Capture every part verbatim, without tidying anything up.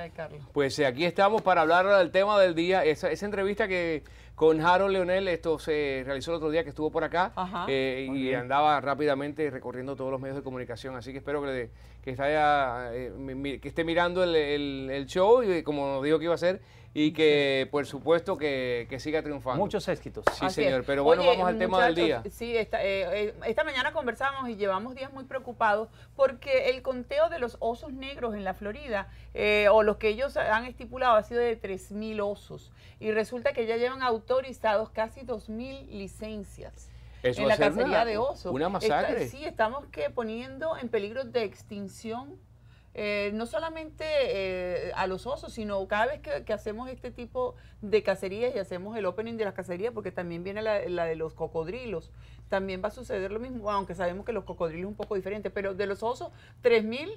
Ay, Carlos. Pues eh, aquí estamos para hablar del tema del día. Esa, esa entrevista que con Harold Leonel, esto se realizó el otro día que estuvo por acá eh, y bien. andaba rápidamente recorriendo todos los medios de comunicación. Así que espero que, que, esté, eh, mi, que esté mirando el, el, el show, y como nos dijo que iba a hacer, y que por supuesto que, que siga triunfando. Muchos éxitos. Sí, Así señor. Es. Pero bueno, Oye, vamos al tema del día. Sí, esta, eh, esta mañana conversamos y llevamos días muy preocupados porque el conteo de los osos negros en la Florida, eh, o los que ellos han estipulado, ha sido de tres mil osos. Y resulta que ya llevan autorizados casi dos mil licencias. Eso en la cacería cacería de osos. Una masacre. Está, sí, estamos que poniendo en peligro de extinción Eh, no solamente eh, a los osos, sino cada vez que, que hacemos este tipo de cacerías y hacemos el opening de las cacerías, porque también viene la, la de los cocodrilos, también va a suceder lo mismo, aunque sabemos que los cocodrilos es un poco diferente, pero de los osos, tres mil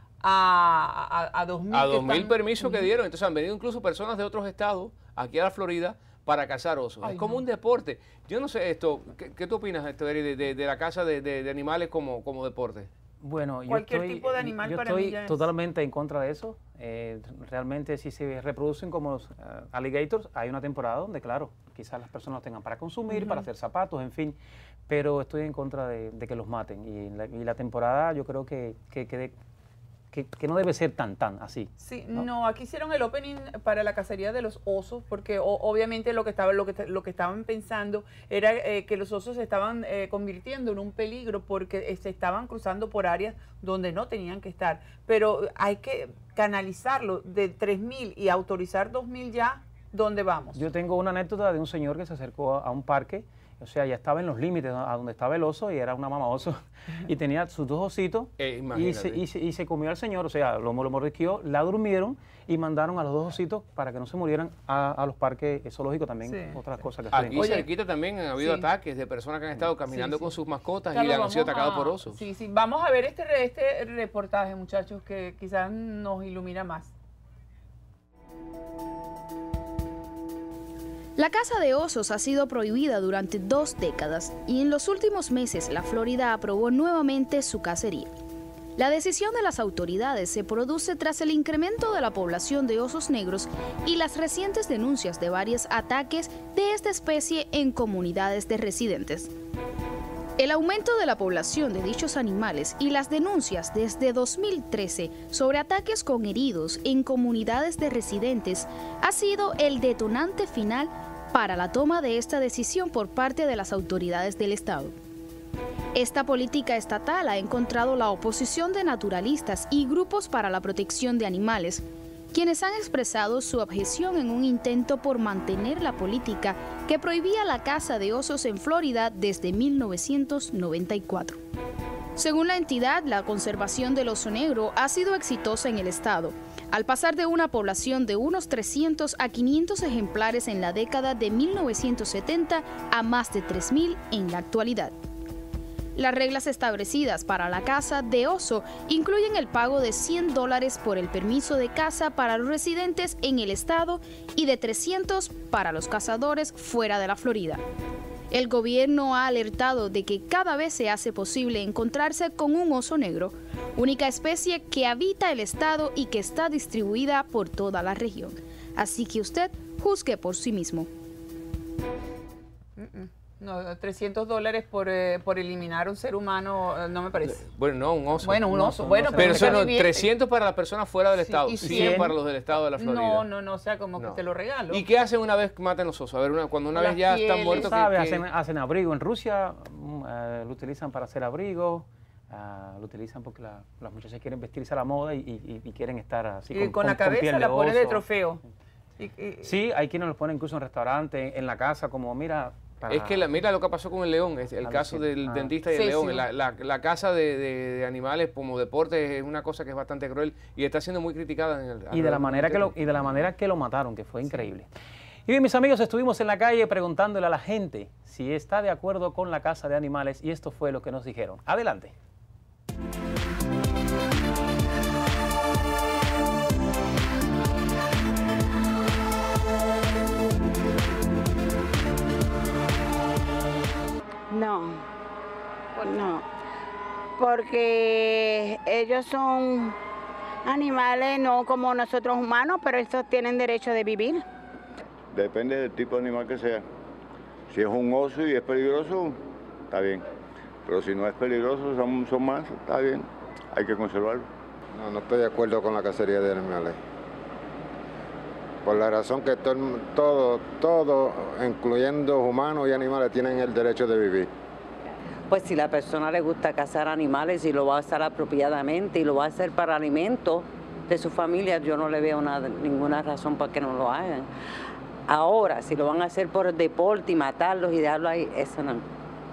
a, a, a dos mil. A dos mil permisos que dieron, entonces han venido incluso personas de otros estados aquí a la Florida para cazar osos. Ay, es como no. un deporte. Yo no sé esto, ¿qué, qué tú opinas, Esteveri, de, de, de la caza de, de, de animales como, como deporte? Bueno, yo Cualquier estoy, tipo de animal yo para estoy mí ya es. totalmente en contra de eso. Eh, realmente si se reproducen como los uh, alligators, hay una temporada donde, claro, quizás las personas los tengan para consumir, uh-huh. para hacer zapatos, en fin, pero estoy en contra de, de que los maten. Y la, y la temporada yo creo que, que, que, de, que, que no debe ser tan, tan así. Sí, ¿no? no, aquí hicieron el opening para la cacería de los osos, porque o, obviamente lo que, estaba, lo, que, lo que estaban pensando era eh, que los osos se estaban eh, convirtiendo en un peligro porque eh, se estaban cruzando por áreas donde no tenían que estar. Pero hay que canalizarlo de tres mil y autorizar dos mil ya, ¿dónde vamos? Yo tengo una anécdota de un señor que se acercó a, a un parque. O sea, ya estaba en los límites a donde estaba el oso y era una mamá oso y tenía sus dos ositos eh, y, se, y, se, y se comió al señor, o sea, lo, lo mordisqueó, la durmieron y mandaron a los dos ositos para que no se murieran a, a los parques zoológicos también, sí, otras sí. cosas que Aquí Oye, cerquita también han habido sí. ataques de personas que han estado caminando sí, sí. con sus mascotas Carlos, y han sido atacados a, por osos. Sí, sí, vamos a ver este, este reportaje, muchachos, que quizás nos ilumina más. La caza de osos ha sido prohibida durante dos décadas y en los últimos meses la Florida aprobó nuevamente su cacería. La decisión de las autoridades se produce tras el incremento de la población de osos negros y las recientes denuncias de varios ataques de esta especie en comunidades de residentes. El aumento de la población de dichos animales y las denuncias desde dos mil trece sobre ataques con heridos en comunidades de residentes ha sido el detonante final para la toma de esta decisión por parte de las autoridades del estado. Esta política estatal ha encontrado la oposición de naturalistas y grupos para la protección de animales, quienes han expresado su objeción en un intento por mantener la política que prohibía la caza de osos en Florida desde mil novecientos noventa y cuatro. Según la entidad, la conservación del oso negro ha sido exitosa en el estado, al pasar de una población de unos trescientos a quinientos ejemplares en la década de mil novecientos setenta a más de tres mil en la actualidad. Las reglas establecidas para la caza de oso incluyen el pago de cien dólares por el permiso de caza para los residentes en el estado y de trescientos para los cazadores fuera de la Florida. El gobierno ha alertado de que cada vez se hace posible encontrarse con un oso negro, única especie que habita el estado y que está distribuida por toda la región. Así que usted juzgue por sí mismo. Mm-mm. No, trescientos dólares por, eh, por eliminar un ser humano, eh, no me parece. Bueno, no, un oso. Bueno, un oso. Bueno, pero eso no, trescientos para las personas fuera del sí, estado, y cien, cien para los del estado de la Florida. No, no, no, o sea, como no. que te lo regalo. ¿Y qué hacen una vez que matan los osos? A ver, una, cuando una las vez ya pieles, están muertos. ¿Sabe? Que, hacen, que... hacen abrigo. En Rusia uh, lo utilizan para hacer abrigo. Uh, lo utilizan porque la, las muchachas quieren vestirse a la moda y, y, y quieren estar así y con, con, con la cabeza con la ponen de trofeo. Y, y, sí, hay quienes los ponen incluso en restaurantes, en la casa, como mira... Para... Es que la, mira lo que pasó con el león, es el caso del ah. dentista y el sí, león. Sí. La, la, la caza de, de, de animales como deporte es una cosa que es bastante cruel y está siendo muy criticada. En el, y, de la manera que lo, y de la manera que lo mataron, que fue increíble. Sí. Y bien, mis amigos, estuvimos en la calle preguntándole a la gente si está de acuerdo con la caza de animales y esto fue lo que nos dijeron. Adelante. No, no, porque ellos son Animales no como nosotros humanos, pero estos tienen derecho de vivir. Depende del tipo de animal que sea. Si es un oso y es peligroso, está bien. Pero si no es peligroso, son, son más, está bien. Hay que conservarlo. No, no estoy de acuerdo con la cacería de animales. Por la razón que todo, todo, todo, incluyendo humanos y animales, tienen el derecho de vivir. Pues si la persona le gusta cazar animales y lo va a hacer apropiadamente y lo va a hacer para alimento de su familia, yo no le veo nada, ninguna razón para que no lo hagan. Ahora, si lo van a hacer por deporte y matarlos y dejarlo ahí, eso no.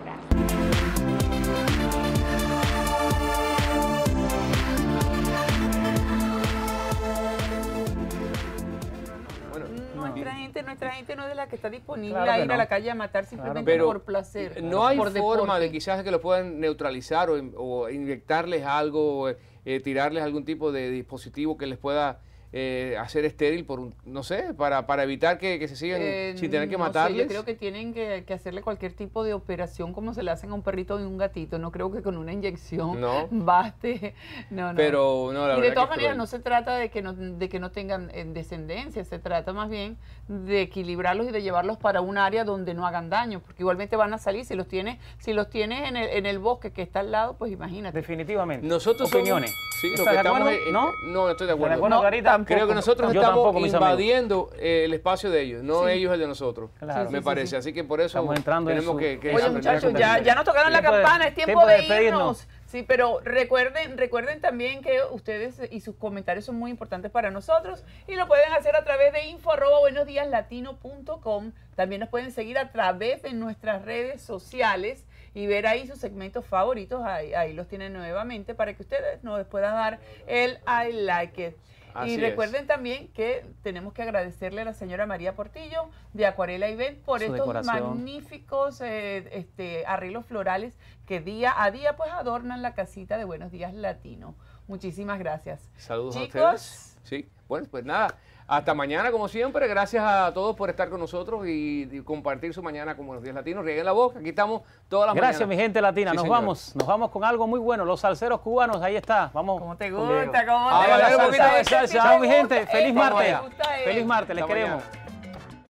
Nuestra gente, nuestra gente no es de la que está disponible Claro a que ir no. a la calle a matar simplemente Pero por placer. no hay por forma deporte. de quizás que lo puedan neutralizar o, o inyectarles algo, eh, tirarles algún tipo de dispositivo que les pueda eh, hacer estéril por un, no sé, para, para evitar que, que se sigan Eh, sin tener que no sé, matarles. yo creo que tienen que, que hacerle cualquier tipo de operación como se le hacen a un perrito y un gatito. No creo que con una inyección No. baste. No, no. Pero no, la y verdad de que todas es maneras cruel. no se trata de que no, de que no tengan eh, descendencia, se trata más bien de equilibrarlos y de llevarlos para un área donde no hagan daño, porque igualmente van a salir si los tienes, si los tienes en el, en el bosque que está al lado, pues imagínate. Definitivamente. Nosotros Opiniones. somos, sí, lo ¿Estás que de estamos acuerdo? es- ¿No? no estoy de ¿Estás acuerdo. de acuerdo, No, Clarita? creo que nosotros Yo estamos tampoco, mis amigos. invadiendo eh, el espacio de ellos, no Sí. ellos el de nosotros, Claro. me Sí, sí, parece. sí. Así que por eso Estamos entrando en tenemos su- que, que Oye, aprender a muchachos, ya, comprender. ya nos tocaron la Tiempo de- campana, es tiempo, tiempo de de despedirnos. irnos. Sí, pero recuerden, recuerden también que ustedes y sus comentarios son muy importantes para nosotros y lo pueden hacer a través de info arroba buenos días latino punto com. También nos pueden seguir a través de nuestras redes sociales y ver ahí sus segmentos favoritos. Ahí, ahí los tienen nuevamente para que ustedes nos puedan dar el I like it. Así y es. recuerden también que tenemos que agradecerle a la señora María Portillo de Acuarela Event por Su estos decoración. magníficos eh, este, arreglos florales que día a día pues adornan la casita de Buenos Días Latino. Muchísimas gracias. Saludos a Chicos, ustedes. Sí, bueno, pues nada, hasta mañana como siempre. Gracias a todos por estar con nosotros y, y compartir su mañana con Buenos Días Latinos. Rieguen la voz, aquí estamos todas las Gracias, mañanas. mi gente latina. Sí, nos señor. vamos, nos vamos con algo muy bueno. Los salseros cubanos, ahí está. Vamos. ¿cómo te con Diego. gusta? ¿Cómo Ah, te vale, gusta? un poquito de Este salsa. sí me Chao, mi gusta, gente. este Feliz me martes. gusta, eh. Feliz martes, les Hasta queremos. mañana.